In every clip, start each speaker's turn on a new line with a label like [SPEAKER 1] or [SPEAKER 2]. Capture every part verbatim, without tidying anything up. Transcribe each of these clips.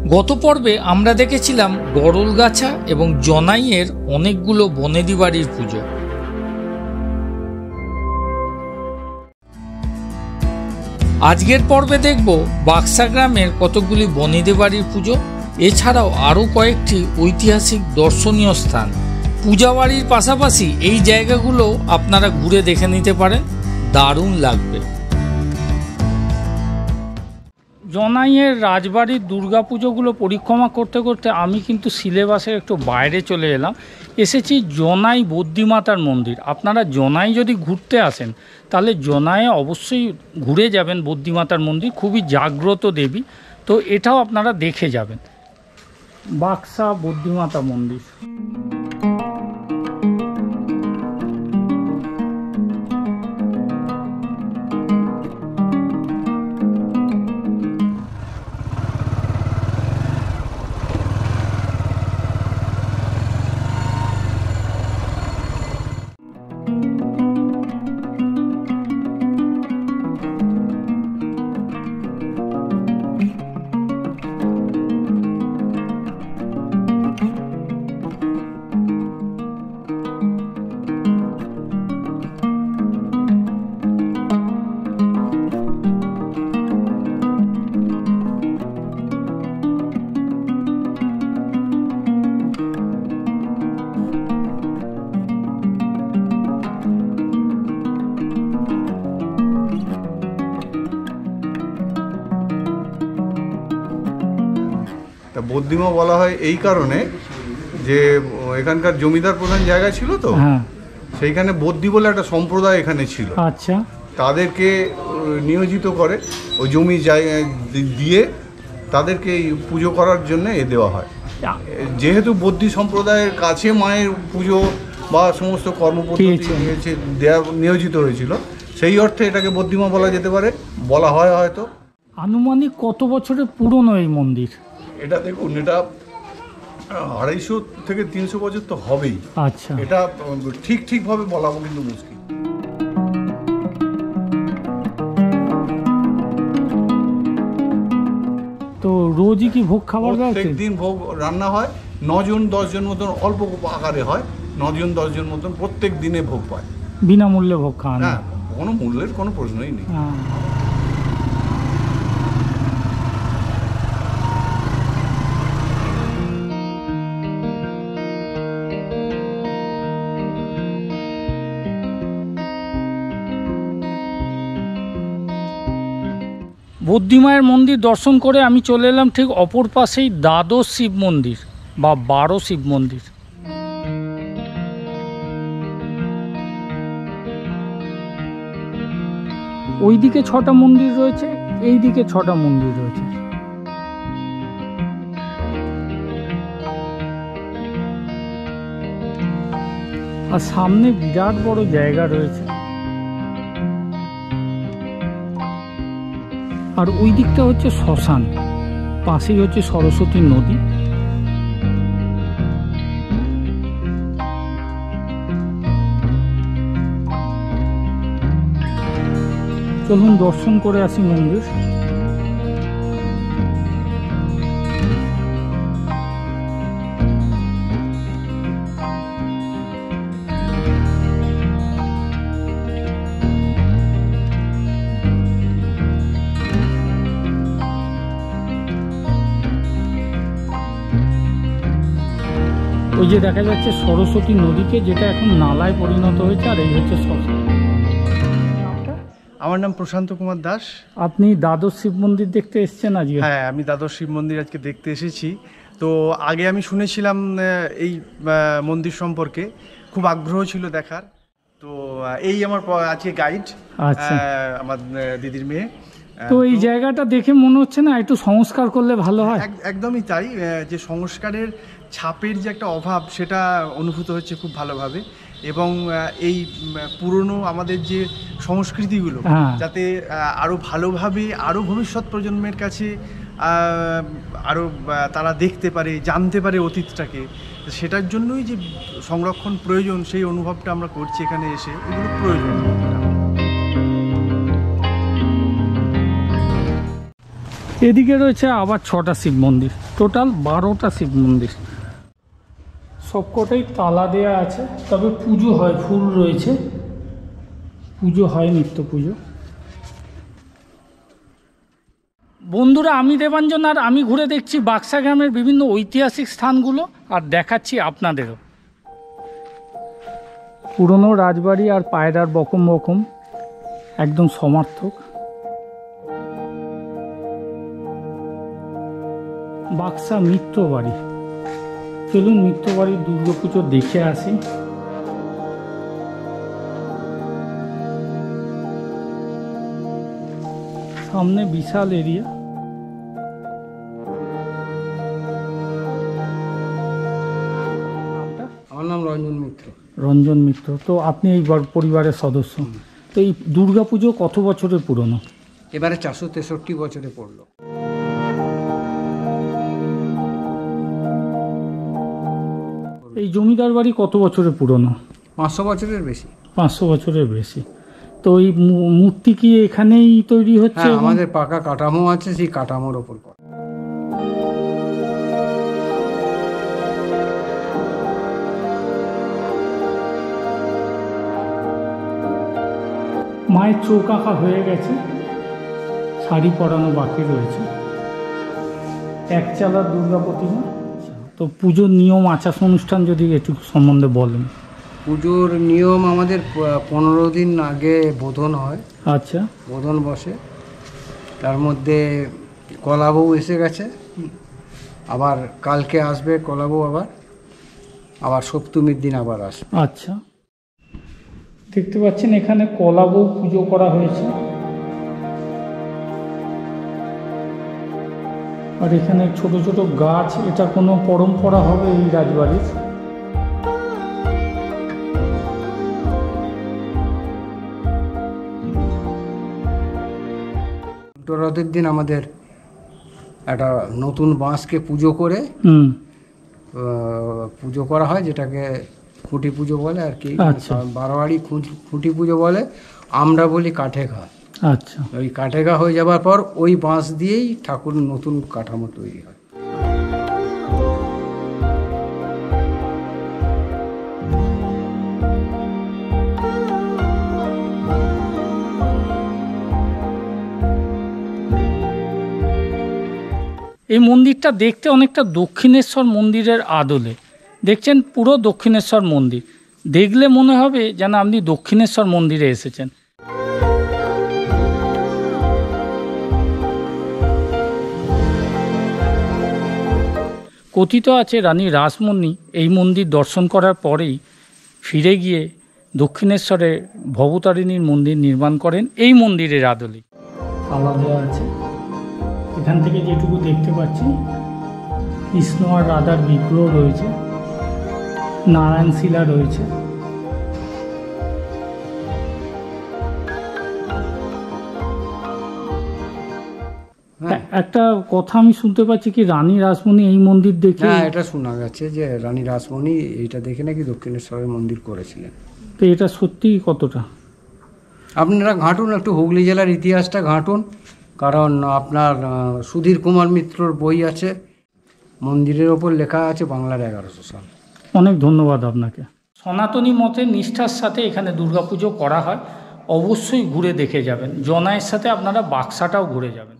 [SPEAKER 1] গত পর্বে আমরা দেখেছিলাম গরলগাছা এবং জনাইয়ের অনেকগুলো বনেদি বাড়ির পুজো। আজকের পর্বে দেখব বাক্সা গ্রামের কতগুলি বনেদি বাড়ির পুজো, এছাড়াও আরও কয়েকটি ঐতিহাসিক দর্শনীয় স্থান। পূজা বাড়ির পাশাপাশি এই জায়গাগুলো আপনারা ঘুরে দেখে নিতে পারেন, দারুণ লাগবে। জনাইয়ের রাজবাড়ির দুর্গা পুজোগুলো পরিক্রমা করতে করতে আমি কিন্তু সিলেবাসের একটু বাইরে চলে এলাম। এসেছি জনাই বদ্যিমাতার মন্দির। আপনারা জনাই যদি ঘুরতে আসেন তাহলে জনাইয়ে অবশ্যই ঘুরে যাবেন বদ্যিমাতার মন্দির, খুবই জাগ্রত দেবী, তো এটাও আপনারা দেখে যাবেন। বাক্সা বদ্যিমাতা মন্দির।
[SPEAKER 2] বদ্যিমা বলা হয় এই কারণে যে এখানকার জমিদার প্রধান জায়গা ছিল তো, সেইখানে বদ্যি বলে একটা সম্প্রদায় এখানে ছিল। আচ্ছা, তাদেরকে নিয়োজিত করে ওই জমি জায়গা দিয়ে তাদেরকে পুজো করার জন্য এ দেওয়া হয়। যেহেতু বদ্যি সম্প্রদায়ের কাছে মায়ের পুজো বা সমস্ত কর্মপদ্ধতি দেওয়া নিয়োজিত হয়েছিল, সেই অর্থে এটাকে বদ্যিমা বলা যেতে পারে, বলা হয় হয়তো।
[SPEAKER 1] আনুমানিক কত বছরের পুরনো এই মন্দির?
[SPEAKER 2] এটা দেখুন, এটা আড়াইশো থেকে তিনশো বছর তো হবেই।
[SPEAKER 1] আচ্ছা,
[SPEAKER 2] এটা ঠিক ঠিকভাবে বলাবো কিন্তু মুশকিল।
[SPEAKER 1] তো রোজই কি ভোগ খাবার?
[SPEAKER 2] প্রত্যেক দিন ভোগ রান্না হয়, নজন দশজন মতন, অল্প আকারে হয়, নজন দশজন মতন প্রত্যেক দিনে ভোগ পায়।
[SPEAKER 1] বিনামূল্যে ভোগ খাওয়া?
[SPEAKER 2] হ্যাঁ, কোনো মূল্যের কোনো প্রশ্নই নেই।
[SPEAKER 1] বদ্যিমায়ের মন্দির দর্শন করে আমি চলে এলাম ঠিক অপর পাশেই দ্বাদশ শিব মন্দির বা বারো শিব মন্দির। ওই দিকে ছটা মন্দির রয়েছে, এই দিকে ছটা মন্দির রয়েছে। আর সামনে বিরাট বড় জায়গা রয়েছে। আর ওই দিকটা হচ্ছে শ্মশান, পাশেই হচ্ছে সরস্বতী নদী। চলুন দর্শন করে আসি মন্দির। ওই যে দেখা যাচ্ছে সরস্বতী নদীকে, যেটা এখন নালায় পরিণত হয়েছে, আর এই হচ্ছে শ্মশান।
[SPEAKER 3] আমার নাম প্রশান্ত কুমার দাস।
[SPEAKER 1] আপনি দ্বাদশ শিব মন্দির দেখতে এসেছেন আজকে?
[SPEAKER 3] হ্যাঁ, আমি দ্বাদশ শিব মন্দির আজকে দেখতে এসেছি। তো আগে আমি শুনেছিলাম এই মন্দির সম্পর্কে, খুব আগ্রহ ছিল দেখার। তো এই আমার আজকে গাইড, আমার দিদির মেয়ে।
[SPEAKER 1] তো এই জায়গাটা দেখে মনে হচ্ছে না একটু সংস্কার করলে ভালো হয়?
[SPEAKER 3] একদমই তাই, যে সংস্কারের ছাপের যে একটা অভাব সেটা অনুভূত হচ্ছে খুব ভালোভাবে। এবং এই পুরনো আমাদের যে সংস্কৃতিগুলো যাতে আরও ভালোভাবে আরও ভবিষ্যৎ প্রজন্মের কাছে আরও তারা দেখতে পারে, জানতে পারে অতীতটাকে, সেটার জন্যই যে সংরক্ষণ প্রয়োজন সেই অনুভবটা আমরা করছি এখানে এসে। এগুলো প্রয়োজন।
[SPEAKER 1] এদিকে রয়েছে আবার ছটা শিব মন্দির, টোটাল বারোটা শিব মন্দির। সবকটাই তালা দেয়া আছে, তবে পুজো হয়, ফুল রয়েছে, পুজো হয়, নিত্য পুজো। বন্ধুরা, আমি দেবাঞ্জন, আর আমি ঘুরে দেখছি বাক্সা গ্রামের বিভিন্ন ঐতিহাসিক স্থানগুলো, আর দেখাচ্ছি আপনাদেরও। পুরনো রাজবাড়ি আর পায়রার বকম বকম একদম সমার্থক। বাক্সা মিত্র বাড়ি, চলুন মিত্র বাড়ির দুর্গাপুজো দেখে আসি। সামনে বিশাল এরিয়া।
[SPEAKER 4] আমার নাম রঞ্জন মিত্র।
[SPEAKER 1] রঞ্জন মিত্র, তো আপনি এই পরিবারের সদস্য। তো এই দুর্গাপুজো কত বছরের পুরনো?
[SPEAKER 4] এবারে চারশো তেষট্টি বছরে পড়লো।
[SPEAKER 1] এই জমিদার বাড়ি কত বছরের পুরনো?
[SPEAKER 4] পাঁচশো বছরের বেশি।
[SPEAKER 1] পাঁচশো বছরের বেশি। তো এই মূর্তি কি এখানেই তৈরি হচ্ছে?
[SPEAKER 4] হ্যাঁ, আমাদের পাকা কাঠামো আছে, সেই কাঠামোর ওপর।
[SPEAKER 1] মায়ের চোখ আঁকা হয়ে গেছে, শাড়ি পরানো বাকি রয়েছে। এক চালা দুর্গা প্রতিমা। তো পুজোর নিয়ম আচার অনুষ্ঠান যদি একটু সম্বন্ধে বলেন।
[SPEAKER 4] পুজোর নিয়ম আমাদের পনেরো দিন আগে বোধন হয়।
[SPEAKER 1] আচ্ছা।
[SPEAKER 4] বোধন বসে, তার মধ্যে কলাবউ এসে গেছে, আবার কালকে আসবে কলাবউ, আবার আবার সপ্তমীর দিন আবার আসবে।
[SPEAKER 1] আচ্ছা, দেখতে পাচ্ছেন এখানে কলাবউ পুজো করা হয়েছে, আর এখানে ছোট ছোট গাছ। এটা কোনো পরম্পরা হবে এই রাজবাড়ির?
[SPEAKER 4] রথের দিন আমাদের একটা নতুন বাঁশকে পুজো করে পুজো করা হয়, যেটাকে খুঁটি পুজো বলে আর কি। বারোয়ারি খুঁটি পুজো বলে, আমরা বলি কাঠে ঘা।
[SPEAKER 1] আচ্ছা।
[SPEAKER 4] ওই কাঠে ঘা হয়ে যাবার পর ওই বাঁশ দিয়েই ঠাকুর নতুন কাঠামো তৈরি হয়।
[SPEAKER 1] এই মন্দিরটা দেখতে অনেকটা দক্ষিণেশ্বর মন্দিরের আদলে। দেখছেন পুরো দক্ষিণেশ্বর মন্দির, দেখলে মনে হবে যেন আপনি দক্ষিণেশ্বর মন্দিরে এসেছেন। কথিত আছে রানী রাসমণি এই মন্দির দর্শন করার পরেই ফিরে গিয়ে দক্ষিণেশ্বরে ভবতারিণীর মন্দির নির্মাণ করেন এই মন্দিরের আদলে। তালা দেওয়া আছে, এখান থেকে যেটুকু দেখতে পাচ্ছি কৃষ্ণ আর রাধার বিগ্রহ রয়েছে, নারায়ণ শিলা রয়েছে। একটা কথা আমি শুনতে পাচ্ছি কি রানী রাসমণি এই মন্দির দেখে।
[SPEAKER 4] হ্যাঁ, এটা শোনা গেছে যে রানী রাসমণি এইটা দেখে নাকি দক্ষিণেশ্বরের মন্দির করেছিলেন।
[SPEAKER 1] তো এটা সত্যি কতটা?
[SPEAKER 4] আপনারা ঘাঁটুন, একটু হুগলি জেলার ইতিহাসটা ঘাঁটুন, কারণ আপনার সুধীর কুমার মিত্রর বই আছে, মন্দিরের ওপর লেখা আছে বাংলার এগারোশো সাল।
[SPEAKER 1] অনেক ধন্যবাদ আপনাকে। সনাতনী মতে নিষ্ঠার সাথে এখানে দুর্গাপুজো করা হয়, অবশ্যই ঘুরে দেখে যাবেন। জনাইয়ের সাথে আপনারা বাক্সাটাও ঘুরে যাবেন।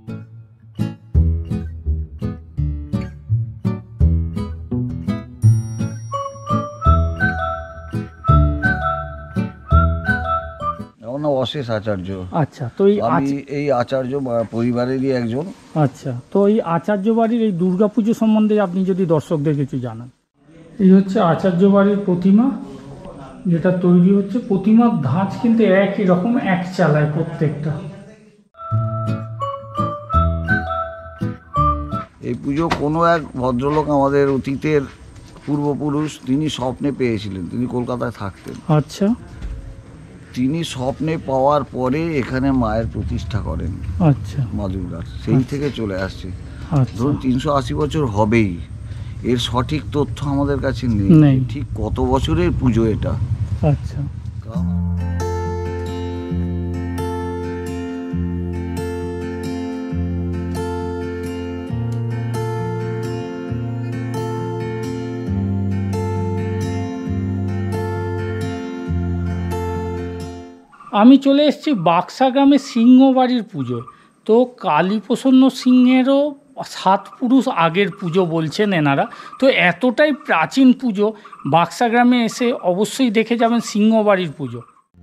[SPEAKER 5] অশেষ আচার্য।
[SPEAKER 1] আচ্ছা, তো এই
[SPEAKER 5] আমি এই আচার্য পরিবারেরই একজন।
[SPEAKER 1] আচ্ছা, তো এই আচার্য বাড়ির এই দুর্গাপুজো সম্বন্ধে আপনি যদি দর্শকদের কিছু জানান। এই হচ্ছে আচার্য বাড়ির প্রতিমা, যেটা তৈরি হচ্ছে। প্রতিমার ধাঁচ কিন্তু একই রকম, এক চালায় প্রত্যেকটা।
[SPEAKER 5] এই পুজো কোনো এক ভদ্রলোক আমাদের অতীতের পূর্বপুরুষ, তিনি স্বপ্নে পেয়েছিলেন, তিনি কলকাতায় থাকতেন।
[SPEAKER 1] আচ্ছা।
[SPEAKER 5] তিনি স্বপ্নে পাওয়ার পরে এখানে মায়ের প্রতিষ্ঠা করেন।
[SPEAKER 1] আচ্ছা।
[SPEAKER 5] মা দুর্গার সেই থেকে চলে আসছে।
[SPEAKER 1] আচ্ছা।
[SPEAKER 5] ধরুন তিনশো আশি বছর হবেই, এর সঠিক তথ্য আমাদের কাছে নেই ঠিক কত বছরের পুজো এটা।
[SPEAKER 1] আচ্ছা। আমি চলে এসেছি বাক্সা গ্রামে সিংহবাড়ির পুজো। তো কালীপ্রসন্ন সিংহেরও সাত পুরুষ আগের পুজো বলছেন এনারা। তো এতটাই প্রাচীন পুজো, বাক্সা গ্রামে এসে অবশ্যই দেখে যাবেন সিংহবাড়ির পুজো।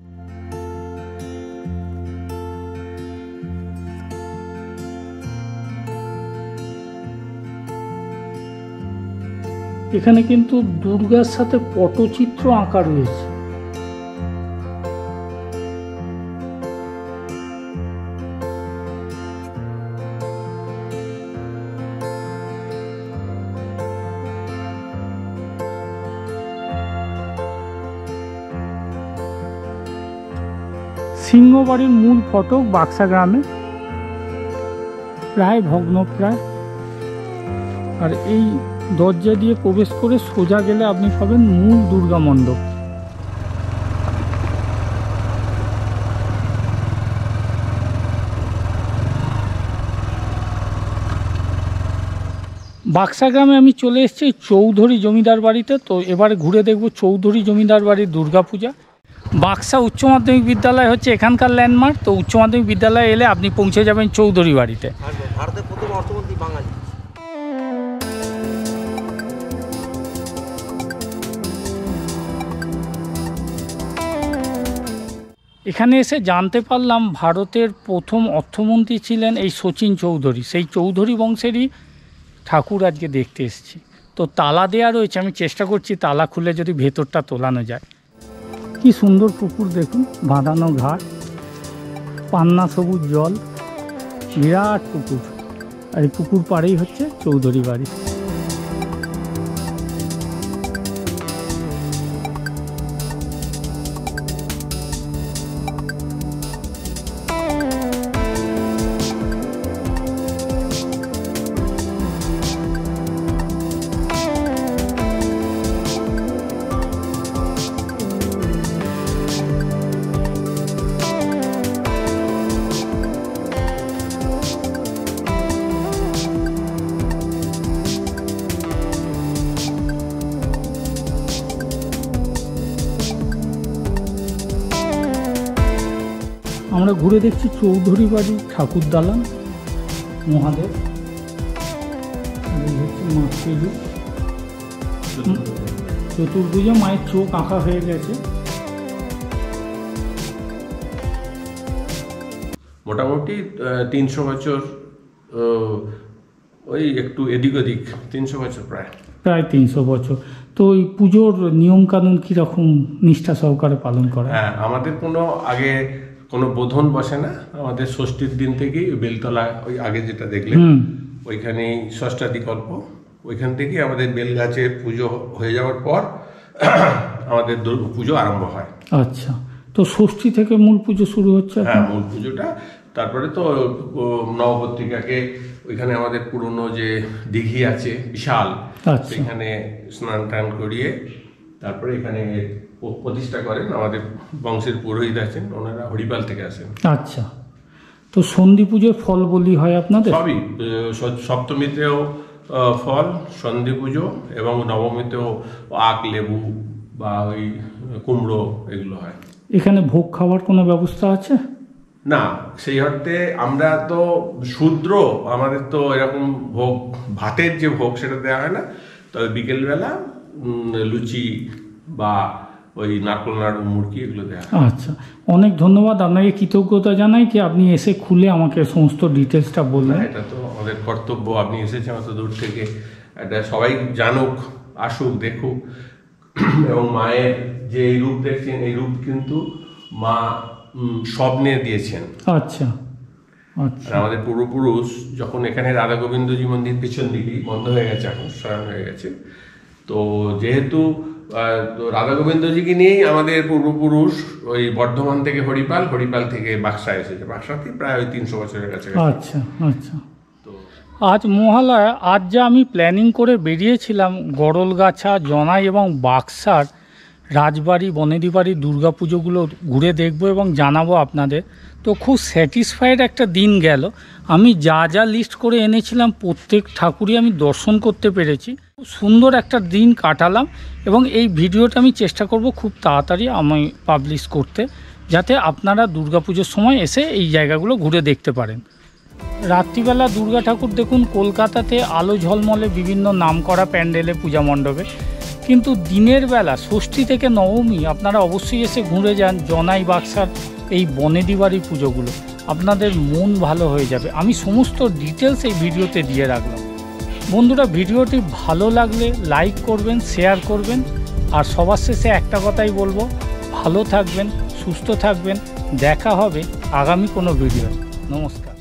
[SPEAKER 1] এখানে কিন্তু দুর্গার সাথে পটচিত্র আঁকা রয়েছে। সিংহবাড়ির মূল ফটক বাক্সা গ্রামে, প্রায় ভগ্নপ্রায়। আর এই দরজা দিয়ে প্রবেশ করে সোজা গেলে আপনি পাবেন মূল দুর্গা মণ্ডপ। বাক্সা গ্রামে আমি চলে এসেছি চৌধুরী জমিদার বাড়িতে। তো এবারে ঘুরে দেখব চৌধুরী জমিদার বাড়ির দুর্গাপূজা। বাক্সা উচ্চ মাধ্যমিক বিদ্যালয় হচ্ছে এখানকার ল্যান্ডমার্ক। তো উচ্চ মাধ্যমিক বিদ্যালয়ে এলে আপনি পৌঁছে যাবেন চৌধুরী বাড়িতে।
[SPEAKER 6] ভারতের প্রথম অর্থমন্ত্রী বাঙালি।
[SPEAKER 1] এখানে এসে জানতে পারলাম ভারতের প্রথম অর্থমন্ত্রী ছিলেন এই শচীন চৌধুরী। সেই চৌধুরী বংশেরই ঠাকুর আজকে দেখতে এসেছি। তো তালা দেওয়া রয়েছে, আমি চেষ্টা করছি তালা খুলে যদি ভেতরটা তোলানো যায়। কি সুন্দর পুকুর দেখুন, বাঁধানো ঘাট, পান্না সবুজ জল, বিরাট পুকুর। আর এই পুকুর পাড়েই হচ্ছে চৌধুরী বাড়ি। আমরা ঘুরে দেখছি চৌধুরী বাড়ির ঠাকুর দালান, মহাদেব। চতুর্ভুজে মায়ের চোখ আঁকা হয়ে গেছে।
[SPEAKER 7] মোটামুটি তিনশো বছর, ওই একটু এদিক ওদিক, তিনশো বছর প্রায়
[SPEAKER 1] প্রায় তিনশো বছর। তো ওই পুজোর নিয়ম কানুন কীরকম নিষ্ঠা সহকারে পালন করা?
[SPEAKER 7] হ্যাঁ, আমাদের কোনো আগে কোনো বোধন বসে না। আমাদের ষষ্ঠীর দিন থেকেই বেলতলা, ওই আগে যেটা দেখলেন ওইখানেই ষষ্ঠাধিকল্প, ওইখান থেকেই আমাদের বেলগাছের পুজো হয়ে যাওয়ার পর আমাদের পুজো আরম্ভ হয়।
[SPEAKER 1] আচ্ছা, তো ষষ্ঠী থেকে মূল পুজো শুরু হচ্ছে?
[SPEAKER 7] হ্যাঁ, মূল পুজোটা। তারপরে তো নবপত্রিকাকে ওইখানে আমাদের পুরনো যে দিঘি আছে বিশাল, সেখানে স্নান টান করিয়ে তারপরে এখানে প্রতিষ্ঠা করেন। আমাদের বংশের পুরোহিত আছেন, ওনারা হরিপাল থেকে আসেন।
[SPEAKER 1] আচ্ছা, তো সন্ধি পুজোর ফল বলি হয় আপনাদের?
[SPEAKER 7] সবই, সপ্তমীতেও ফল সন্ধি পুজো, এবং নবমীতেও আখ, লেবু বা ওই কুমড়ো এগুলো হয়।
[SPEAKER 1] এখানে ভোগ খাওয়ার কোনো ব্যবস্থা আছে?
[SPEAKER 7] না, সেই অর্থে আমরা তো শূদ্র, আমাদের তো এরকম ভোগ, ভাতের যে ভোগ সেটা দেওয়া হয় না। তবে বিকেলবেলা লুচি বা ওই নারকোল নাড়ু, মুরগি এগুলো দেওয়া।
[SPEAKER 1] আচ্ছা, অনেক ধন্যবাদ আপনাকে, কৃতজ্ঞতা জানাই কি আপনি এসে খুলে আমাকে সমস্ত ডিটেলসটা বললেন।
[SPEAKER 7] এটা তো আমাদের কর্তব্য, আপনি এসেছেন অত দূর থেকে, এটা সবাই জানুক, আসুক, দেখুক। এবং মায়ের যে এই রূপ দেখছেন, এই রূপ কিন্তু মা স্বপ্নে দিয়েছেন।
[SPEAKER 1] আচ্ছা আচ্ছা।
[SPEAKER 7] আমাদের পূর্বপুরুষ যখন এখানে রাধা গোবিন্দজি মন্দির পিছন দিকেই বন্ধ হয়ে গেছে, এখন শয়ন হয়ে গেছে, তো যেহেতু রাধা গোবিন্দজিকে নিয়েই আমাদের পূর্বপুরুষ ওই বর্ধমান থেকে হরিপাল, হরিপাল থেকে বাক্সা এসেছে। বাক্সাতে প্রায় ওই তিনশো বছরের কাছে।
[SPEAKER 1] আচ্ছা আচ্ছা। তো আজ মহালয়া, আজ যা আমি প্ল্যানিং করে বেরিয়েছিলাম গড়লগাছা, জনাই এবং বাক্সার রাজবাড়ি, বনেদি বাড়ির দুর্গা পুজোগুলো ঘুরে দেখবো এবং জানাবো আপনাদের। তো খুব স্যাটিসফাইড একটা দিন গেল। আমি যা যা লিস্ট করে এনেছিলাম প্রত্যেক ঠাকুরই আমি দর্শন করতে পেরেছি। খুব সুন্দর একটা দিন কাটালাম এবং এই ভিডিওটা আমি চেষ্টা করব খুব তাড়াতাড়ি আমি পাবলিশ করতে, যাতে আপনারা দুর্গাপুজোর সময় এসে এই জায়গাগুলো ঘুরে দেখতে পারেন। রাত্রিবেলা দুর্গা ঠাকুর দেখুন কলকাতাতে আলো ঝলমলে বিভিন্ন নামকরা প্যান্ডেলে পূজা মণ্ডপে, কিন্তু দিনের বেলা ষষ্ঠী থেকে নবমী আপনারা অবশ্যই এসে ঘুরে যান জনাই বাক্সার এই বনেদি বাড়ির পুজোগুলো, আপনাদের মন ভালো হয়ে যাবে। আমি সমস্ত ডিটেলস এই ভিডিওতে দিয়ে রাখলাম। বন্ধুরা, ভিডিওটি ভালো লাগলে লাইক করবেন, শেয়ার করবেন, আর সবার শেষে একটা কথাই বলবো, ভালো থাকবেন, সুস্থ থাকবেন, দেখা হবে আগামী কোনো ভিডিও। নমস্কার।